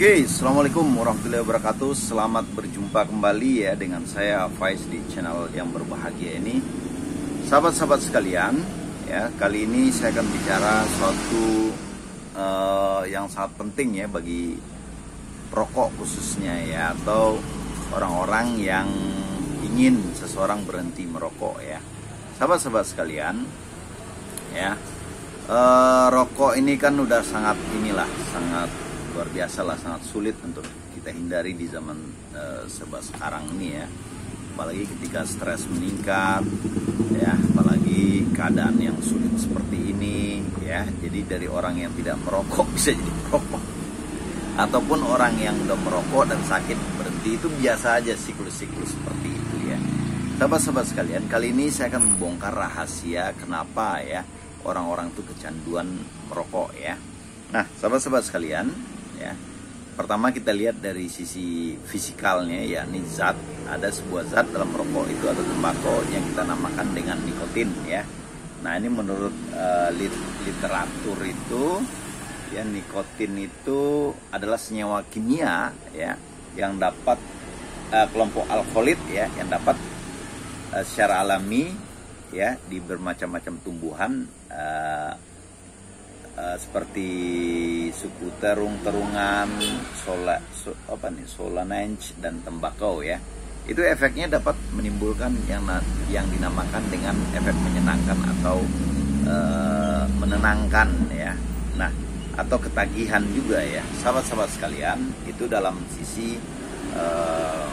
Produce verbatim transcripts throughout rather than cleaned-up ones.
Oke, assalamualaikum warahmatullahi wabarakatuh. Selamat berjumpa kembali ya dengan saya Faiz di channel yang berbahagia ini. Sahabat-sahabat sekalian, ya kali ini saya akan bicara suatu uh, yang sangat penting ya bagi perokok khususnya ya, atau orang-orang yang ingin seseorang berhenti merokok ya. Sahabat-sahabat sekalian, ya uh, rokok ini kan udah sangat inilah sangat luar biasa lah, sangat sulit untuk kita hindari di zaman uh, serba sekarang ini ya, apalagi ketika stres meningkat ya, apalagi keadaan yang sulit seperti ini ya. Jadi dari orang yang tidak merokok bisa jadi merokok, ataupun orang yang udah merokok dan sakit berhenti, itu biasa aja siklus-siklus seperti itu ya. Sahabat-sahabat sekalian, kali ini saya akan membongkar rahasia kenapa ya orang-orang itu kecanduan merokok ya. Nah, sahabat-sahabat sekalian, ya, pertama kita lihat dari sisi fisikalnya, yakni zat. Ada sebuah zat dalam rokok itu atau tembakau yang kita namakan dengan nikotin ya. Nah, ini menurut uh, lit literatur itu ya, nikotin itu adalah senyawa kimia ya yang dapat uh, kelompok alkoholit ya, yang dapat uh, secara alami ya di bermacam-macam tumbuhan uh, Uh, seperti suku terung-terungan, sola, so, apa nih, solange dan tembakau ya. Itu efeknya dapat menimbulkan yang yang dinamakan dengan efek menyenangkan atau uh, menenangkan ya. Nah, atau ketagihan juga ya. Sahabat-sahabat sekalian, itu dalam sisi uh,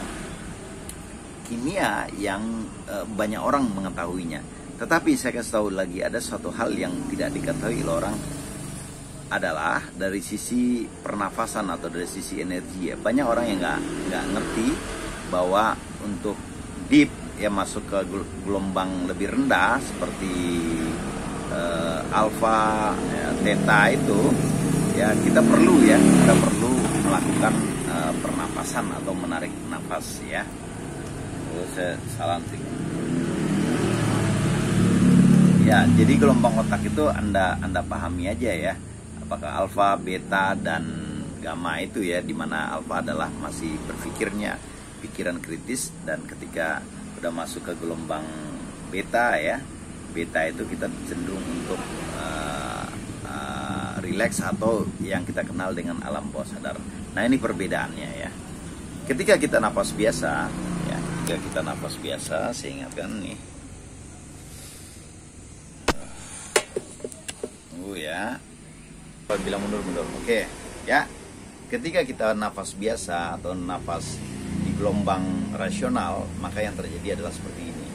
kimia yang uh, banyak orang mengetahuinya. Tetapi saya kasih tahu lagi, ada suatu hal yang tidak diketahui oleh orang, adalah dari sisi pernafasan atau dari sisi energi ya. Banyak orang yang nggak nggak ngerti bahwa untuk deep ya, masuk ke gelombang lebih rendah seperti uh, alfa ya, theta itu ya, kita perlu ya kita perlu melakukan uh, pernafasan atau menarik nafas ya. Oh, saya salah sih. Ya, jadi gelombang otak itu anda anda pahami aja ya, apakah alfa, beta, dan gamma itu ya, dimana alfa adalah masih berpikirnya, pikiran kritis, dan ketika udah masuk ke gelombang beta ya, beta itu kita cenderung untuk uh, uh, relax atau yang kita kenal dengan alam bawah sadar. Nah, ini perbedaannya ya. Ketika kita nafas biasa ya, ketika kita nafas biasa, saya ingatkan nih, uh ya bilang mundur-mundur. Oke, ya. Ketika kita nafas biasa atau nafas di gelombang rasional, maka yang terjadi adalah seperti ini.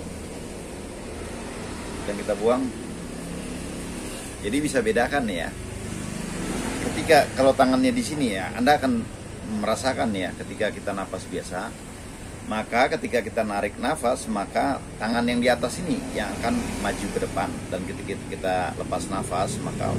Dan kita buang. Jadi bisa bedakan ya. Ketika kalau tangannya di sini ya, Anda akan merasakan ya, ketika kita nafas biasa, maka ketika kita narik nafas, maka tangan yang di atas ini yang akan maju ke depan, dan ketika kita lepas nafas, maka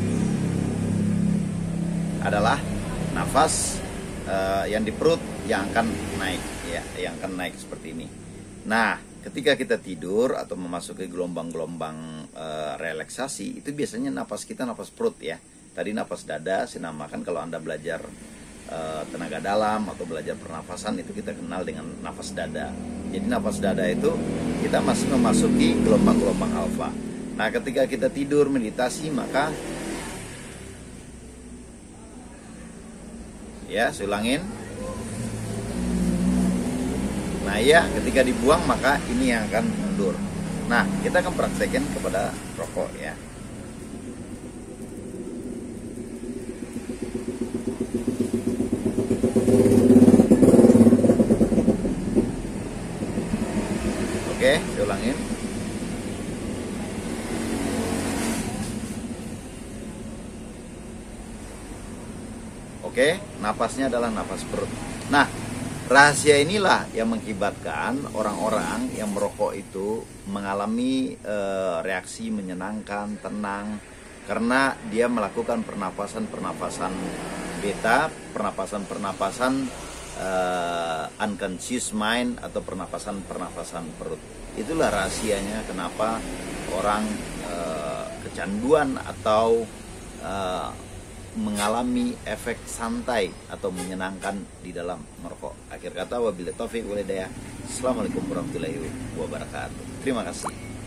adalah nafas uh, yang di perut yang akan naik ya, yang akan naik seperti ini. Nah, ketika kita tidur atau memasuki gelombang-gelombang uh, relaksasi, itu biasanya nafas kita nafas perut ya. Tadi nafas dada saya namakan, kalau Anda belajar uh, tenaga dalam atau belajar pernafasan, itu kita kenal dengan nafas dada. Jadi nafas dada itu kita masih memasuki gelombang-gelombang alfa. Nah, ketika kita tidur meditasi, maka ya, saya ulangin. Nah ya, ketika dibuang maka ini yang akan mundur. Nah, kita akan praktekkan kepada rokok ya. Oke, saya ulangin. Oke, napasnya adalah napas perut. Nah, rahasia inilah yang mengakibatkan orang-orang yang merokok itu mengalami e, reaksi menyenangkan, tenang, karena dia melakukan pernapasan-pernapasan beta, pernapasan-pernapasan e, unconscious mind, atau pernapasan-pernapasan perut. Itulah rahasianya kenapa orang e, kecanduan atau e, mengalami efek santai atau menyenangkan di dalam merokok. Akhir kata, wabillahi taufik wal hidayah. Assalamualaikum warahmatullahi wabarakatuh. Terima kasih.